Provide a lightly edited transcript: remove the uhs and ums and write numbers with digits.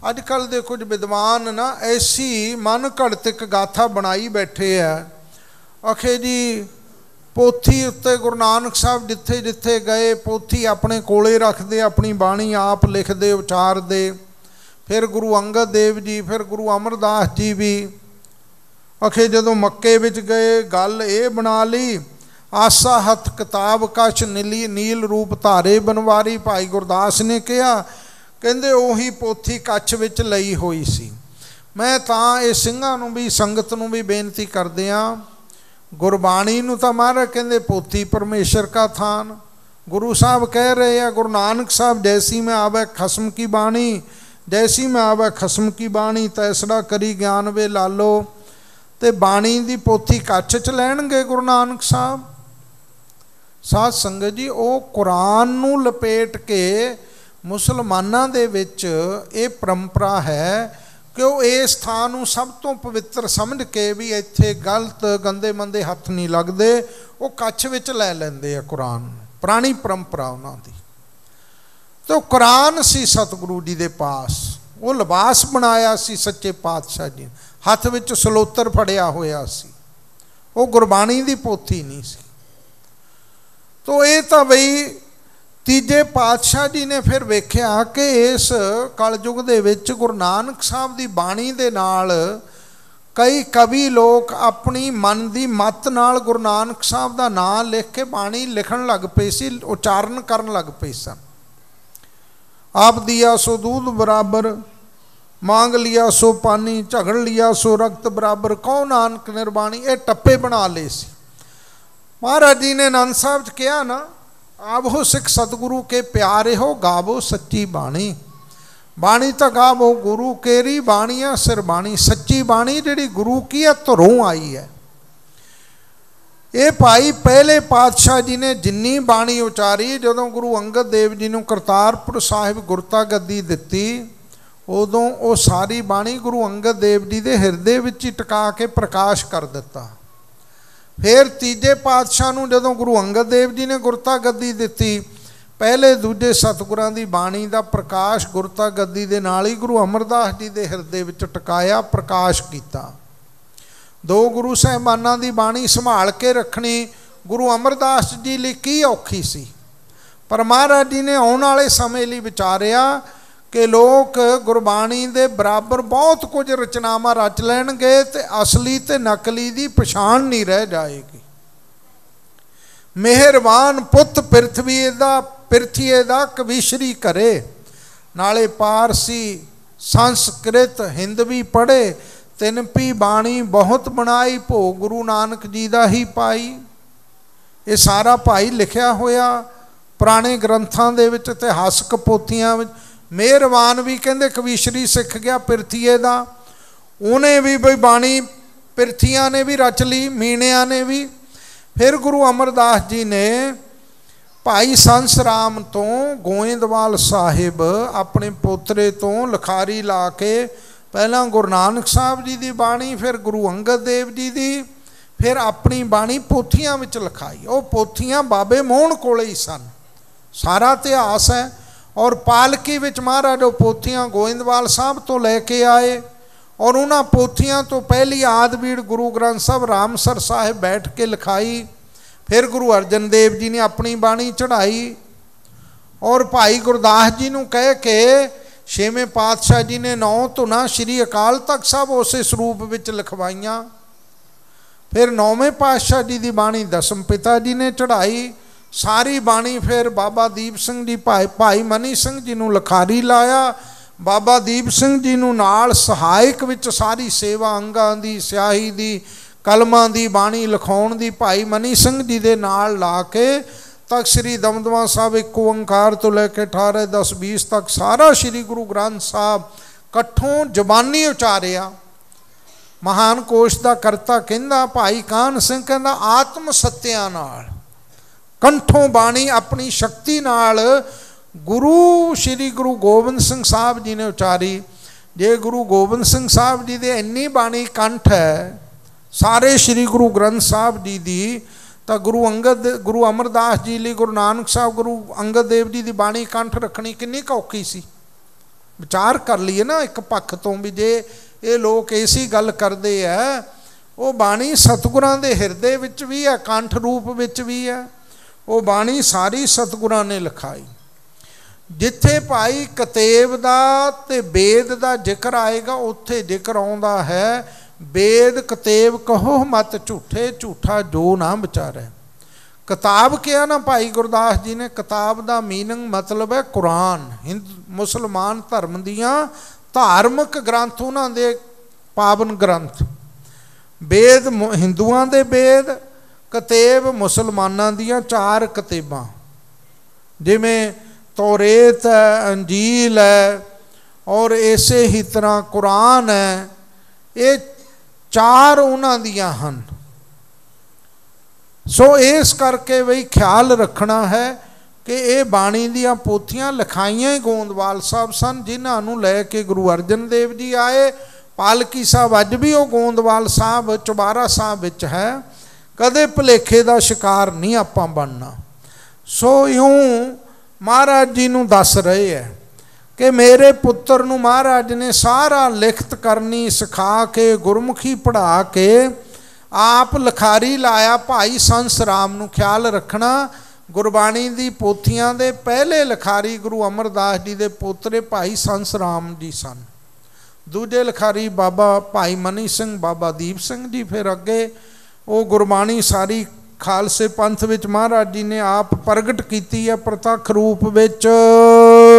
अजकल दे कुछ विद्वान ना ऐसी मन घड़त एक गाथा बनाई बैठे है, आखे जी पोथी उत्ते गुरु नानक साहब जिथे जिथे गए पोथी अपने कोले रखते, अपनी बाणी आप लिखते उचारते। फिर गुरु अंगद देव जी, फिर गुरु अमरदास जी भी आखे जदों मक्के विच गए गल ये बना ली, आसा हथ किताब कश नीली नील रूप धारे बनवारी। भाई गुरदास ने कहा कहंदे उही पोथी कच्छ विच लई होई सी। मैं तां ये सिंघां नूं भी संगत नूं भी बेनती करदिआं, गुरबाणी नूं तां महाराज कहंदे पोथी परमेश्वर का थान। गुरु साहब कह रहे हैं, गुरु नानक साहब जैसी में आवे खसम की बाणी, जैसी में आवे खसम की बाणी तैसड़ा करी ज्ञान वे लालो। ते बाणी दी पोथी कच्छ च लैणगे गुरु नानक साहब। साध संगत जी वो कुरान नूं लपेट के मुसलमानां दे विच ये परंपरा है कि वो इस थां नूं सब तो पवित्र समझ के भी इत्थे गलत गंदे मंदे हथ नहीं लगते, वो कच्छ विच लै लैंदे आ कुरान। पुरानी परंपरा उन्हां दी। तो कुरान सी सतगुरु जी दे पास, वो लिबास बनाया सी सच्चे पातशाह जी, हथ विच सलोतर फड़िया होया सी, वो गुरबाणी दी पोथी नहीं सी। तो ये तो बई तीजे पातशाह जी ने फिर वेख्या कि इस कलयुग दे विच गुरु नानक साहब दी बाणी दे नाल कई कवि लोग अपनी मन की मत नाल गुरु नानक साहब दा नाम लिख के बाणी लिखण लग पे सी, उचारण करन लग पे सन। आप दिया सो दूध बराबर, मांग लिया सो पानी, झगड़ लिया सो रक्त बराबर, कौन नानक निर्बाणी, ये टप्पे बना ले सी। महाराज जी ने आनंद साहब कहा ना, आवो सिख सतगुरु के प्यारे हो गावो सच्ची बाणी। बाणी तो गावो गुरु केरी, बाणियां सिर बाणी। सच्ची बाणी जिहड़ी गुरु की है धरों आई है। ये भाई पहले पातशाह जी ने जिन्नी बाणी उचारी, जदों गुरु अंगद देव जी नूं करतारपुर साहिब गुरता गद्दी दित्ती, उदों वो सारी बाणी गुरु अंगद देव जी के हिरदे विच ही टिका के प्रकाश कर दिता। फिर तीजे पातशाह नूं जदों गुरु अंगद देव जी ने गुरता गद्दी दित्ती, पहले दूजे सतगुरां दी बाणी दा प्रकाश गुरता गद्दी दे नाल ही गुरु अमरदास जी दे हिरदे विच टिकाया, प्रकाश कीता। दो गुरु साहिबानां दी बाणी संभाल के रखनी गुरु अमरदास जी लई की औखी सी, पर महाराज जी ने आउण वाले समय लई विचारिया कि लोग गुरबाणी दे बराबर बहुत कुछ रचनावां रच लैणगे ते असली ते नकली दी पछाण नहीं रह जाएगी। मेहरबान पुत पिरथीए दा कविशरी करे, नाले पारसी संस्कृत हिंदवी पढ़े, तिन पी बाणी बहुत बनाई, भोग गुरु नानक जी दा ही पाई। ये सारा भाई लिखिया होया पुराने ग्रंथां दे विच, इतिहासक पोथियां विच। मेहरबान भी कहते कविशरी सिख गया पिरथीए दा, उन्हें भी बई बाणी पिरथियां ने भी रच ली, मीणिया ने भी। फिर गुरु अमरदास जी ने भाई संस राम तो गोइंदवाल साहिब अपने पोतरे तो लिखारी ला के पहला गुरु नानक साहब जी की बाणी, फिर गुरु अंगद देव जी की, फिर अपनी बाणी पोथियां विच लिखाई। वो पोथियां बाबे मोहन कोले ही सन, सारा इतिहास है। और पालकी विच महाराज पोथियां गोइंदवाल साहब तो लैके आए, और उन्हां पोथियां तो पहली आदबीड़ गुरु ग्रंथ साहब रामसर साहिब बैठ के लिखाई। फिर गुरु अर्जन देव जी ने अपनी बाणी चढ़ाई, और भाई गुरदास जी नूं कह के छेवें पातशाह जी ने 9 धुना श्री अकाल तख्त साहब उस स्वरूप विच लिखवाइयां। फिर 9वें पातशाह जी की बाणी दसम पिता जी ने चढ़ाई। सारी बाणी फिर बाबा दीप सिंह जी भाई मनी सिंह जी नूं लिखारी लाया, बाबा दीप सिंह जी नूं नाल सहायक विच सारी सेवा अंगां दी स्याही दी कलमां दी बाणी लिखाउण दी भाई मनी सिंह जी दे नाल ला के तक श्री दमदमा साहब 1 ओंकार तो लैके 18 10 20 तक सारा श्री गुरु ग्रंथ साहब कट्ठों जबानी उचारिया। महान कोश दा करता कहंदा भाई कान सिंह कहंदा आत्म सत्या नाल कंठों बाणी अपनी शक्ति नाल गुरु श्री गुरु गोबिंद सिंह साहब जी ने उचारी। जे गुरु गोबिंद सिंह साहब जी दे इन्नी बाणी कंठ है सारे श्री गुरु ग्रंथ साहब जी दी, तो गुरु अमरदास जी लिए गुरु नानक साहब गुरु अंगद देव जी की बाणी कंठ रखनी किन्नी औखी सी। ਵਿਚਾਰ ਕਰ ਲਈਏ ਨਾ ਇੱਕ ਪੱਖ ਤੋਂ ਵੀ ਜੇ ਇਹ ਲੋਕ ਐਸੀ ਗੱਲ ਕਰਦੇ ਆ, ਉਹ ਬਾਣੀ ਸਤਿਗੁਰਾਂ ਦੇ ਹਿਰਦੇ ਵਿੱਚ ਵੀ ਹੈ, ਕੰਠ ਰੂਪ ਵਿੱਚ ਵੀ ਹੈ। ਉਹ ਬਾਣੀ ਸਾਰੀ ਸਤਿਗੁਰਾਂ ਨੇ ਲਿਖਾਈ। ਜਿੱਥੇ ਭਾਈ ਕਤੇਬ ਦਾ ਤੇ ਵੇਦ ਦਾ ਜ਼ਿਕਰ ਆਏਗਾ, ਉੱਥੇ ਜ਼ਿਕਰ ਆਉਂਦਾ ਹੈ ਵੇਦ ਕਤੇਬ ਕਹੋ ਮਤ ਝੂਠੇ, ਝੂਠਾ ਜੋ ਨਾ ਵਿਚਾਰੈ। ਕਿਤਾਬ ਕਿਹਾ ਨਾ ਭਾਈ ਗੁਰਦਾਸ ਜੀ ਨੇ, ਕਿਤਾਬ ਦਾ ਮੀਨਿੰਗ ਮਤਲਬ ਹੈ ਕੁਰਾਨ। ਮੁਸਲਮਾਨ ਧਰਮ ਦੀਆਂ ਧਾਰਮਿਕ ਗ੍ਰੰਥ, ਉਹਨਾਂ ਦੇ ਪਾਵਨ ਗ੍ਰੰਥ। ਵੇਦ ਹਿੰਦੂਆਂ ਦੇ ਵੇਦ, ਕਤੇਬ ਮੁਸਲਮਾਨਾਂ ਦੀਆਂ 4 ਕਿਤਾਬਾਂ, ਜਿਵੇਂ ਤੌਰੇਤ ਹੈ, ਅੰਜੀਲ ਹੈ, ਔਰ ਇਸੇ ਹੀ ਤਰ੍ਹਾਂ ਕੁਰਾਨ ਹੈ। ਇਹ 4 ਉਹਨਾਂ ਦੀਆਂ ਹਨ। ਸੋ ਇਸ ਕਰਕੇ ਬਈ ਖਿਆਲ ਰੱਖਣਾ ਹੈ ਕਿ ਇਹ ਬਾਣੀ ਦੀਆਂ ਪੋਥੀਆਂ ਲਿਖਾਈਆਂ ਹੀ ਗੋਂਦਵਾਲ ਸਾਹਿਬ ਸਨ, ਜਿਨ੍ਹਾਂ ਨੂੰ ਲੈ ਕੇ ਗੁਰੂ ਅਰਜਨ ਦੇਵ ਜੀ ਆਏ। ਪਾਲਕੀ ਸਾਹਿਬ ਅੱਜ ਵੀ ਉਹ ਗੋਂਦਵਾਲ ਸਾਹਿਬ ਚੁਬਾਰਾ ਸਾਹਿਬ ਵਿੱਚ ਹੈ। ਕਦੇ ਭੁਲੇਖੇ ਦਾ ਸ਼ਿਕਾਰ ਨਹੀਂ ਆਪਾਂ ਬਣਨਾ। ਸੋ ਇਉਂ ਮਹਾਰਾਜ ਜੀ ਨੂੰ ਦੱਸ ਰਹੇ ਹੈ ਕਿ ਮੇਰੇ ਪੁੱਤਰ ਨੂੰ ਮਹਾਰਾਜ ਨੇ ਸਾਰਾ ਲਿਖਤ ਕਰਨੀ ਸਿਖਾ ਕੇ, ਗੁਰਮੁਖੀ ਪੜ੍ਹਾ ਕੇ ਆਪ ਲਿਖਾਰੀ ਲਾਇਆ ਭਾਈ ਸੰਸ ਰਾਮ ਨੂੰ। ਖਿਆਲ ਰੱਖਣਾ, ਗੁਰਬਾਣੀ ਦੀ ਪੋਥੀਆਂ ਦੇ ਪਹਿਲੇ ਲਿਖਾਰੀ ਗੁਰੂ ਅਮਰਦਾਸ ਜੀ ਦੇ ਪੋਤਰੇ ਭਾਈ ਸੰਸ ਰਾਮ ਜੀ ਸਨ। ਦੂਜੇ ਲਿਖਾਰੀ ਬਾਬਾ ਭਾਈ ਮਨੀ ਸਿੰਘ, ਬਾਬਾ ਦੀਪ ਸਿੰਘ ਜੀ। ਫਿਰ ਅੱਗੇ ਉਹ ਗੁਰਬਾਣੀ ਸਾਰੀ ਖਾਲਸੇ ਪੰਥ ਵਿੱਚ ਮਹਾਰਾਜ ਜੀ ਨੇ ਆਪ ਪ੍ਰਗਟ ਕੀਤੀ ਹੈ ਪ੍ਰਤੱਖ ਰੂਪ ਵਿੱਚ।